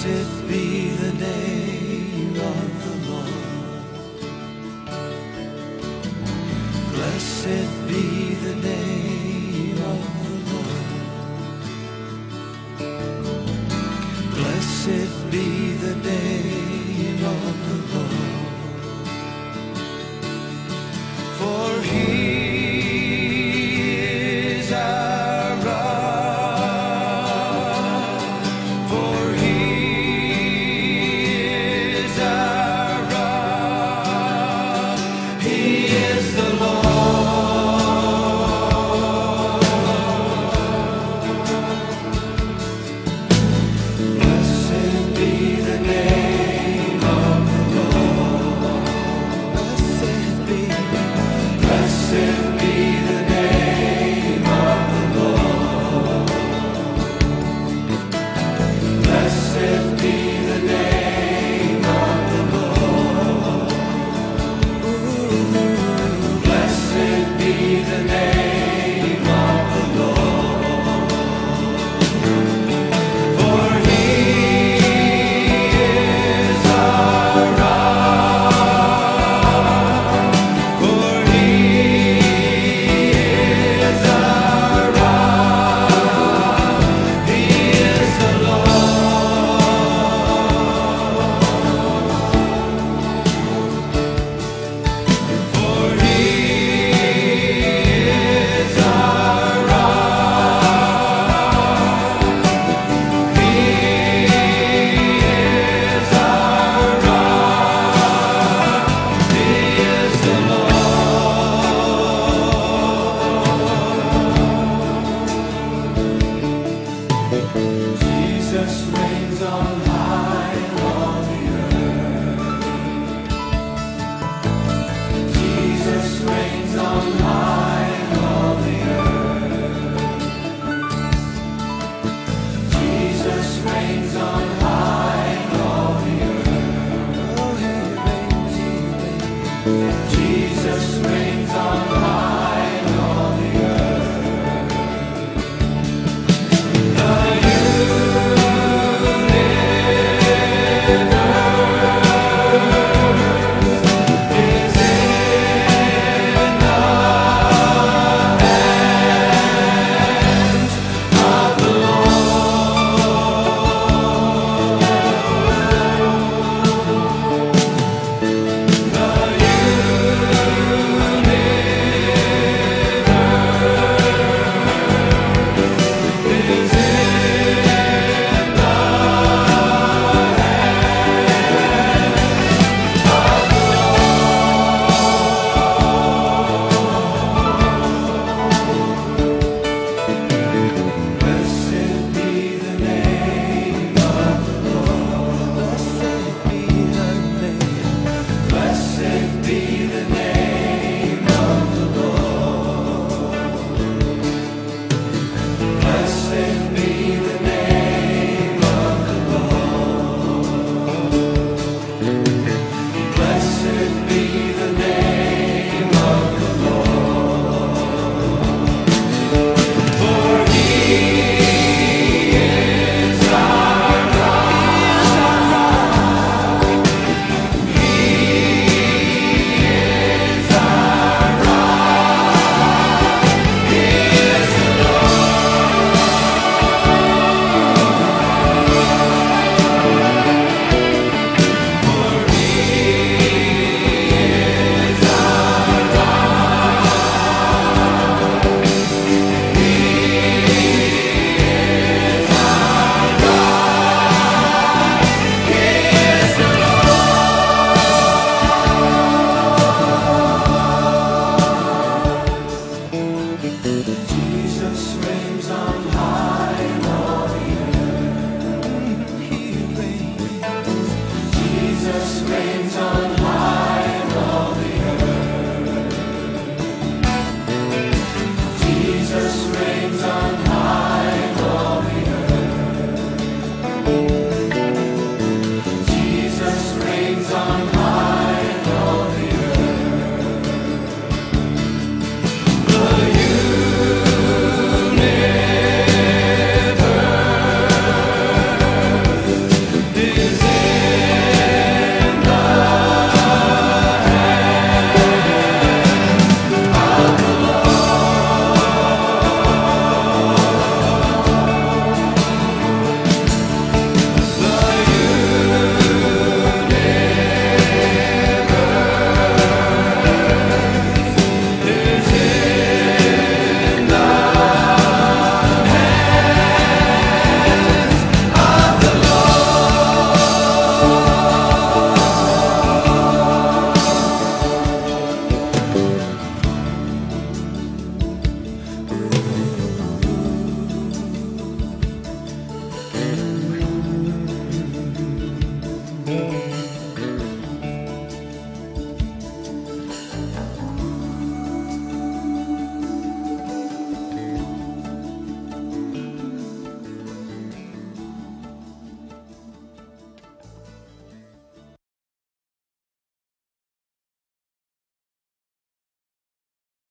Blessed be the name of the Lord. Blessed be the name of the Lord. Blessed be the name of the Lord. For He is our rock. For He is our rock. He is the Lord. Blessed be the name of the Lord. Blessed be the name of the Lord. Blessed be the name of the Lord. Blessed be the name of the Lord. For He is our rock. For He is our rock. He is the Lord. For He is our rock. He is our rock. He is the Lord. Jesus reigns on high in all the earth. Jesus reigns on high in all the earth. Jesus reigns on high in all the earth. Oh, He reigns, He reigns. Jesus reigns on high.